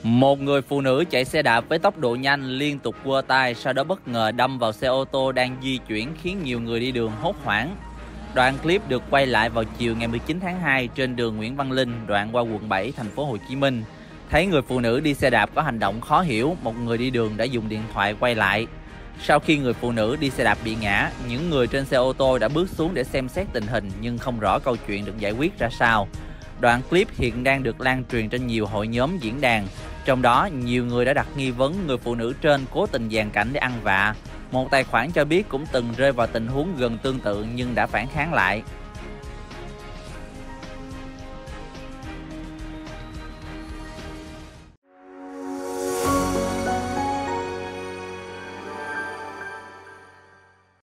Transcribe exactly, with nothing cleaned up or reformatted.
Một người phụ nữ chạy xe đạp với tốc độ nhanh liên tục quơ tay, sau đó bất ngờ đâm vào xe ô tô đang di chuyển khiến nhiều người đi đường hốt hoảng. Đoạn clip được quay lại vào chiều ngày mười chín tháng hai trên đường Nguyễn Văn Linh, đoạn qua quận bảy, thành phố Hồ Chí Minh. Thấy người phụ nữ đi xe đạp có hành động khó hiểu, một người đi đường đã dùng điện thoại quay lại. Sau khi người phụ nữ đi xe đạp bị ngã, những người trên xe ô tô đã bước xuống để xem xét tình hình nhưng không rõ câu chuyện được giải quyết ra sao. Đoạn clip hiện đang được lan truyền trên nhiều hội nhóm diễn đàn. Trong đó, nhiều người đã đặt nghi vấn người phụ nữ trên cố tình dàn cảnh để ăn vạ. Một tài khoản cho biết cũng từng rơi vào tình huống gần tương tự nhưng đã phản kháng lại.